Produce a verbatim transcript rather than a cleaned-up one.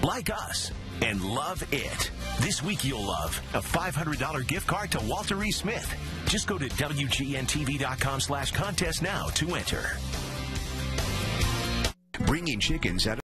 like us, and love it. This week you'll love a five hundred dollars gift card to Walter E. Smith. Just go to W G N T V dot com slash contest now to enter. Bringing chickens out of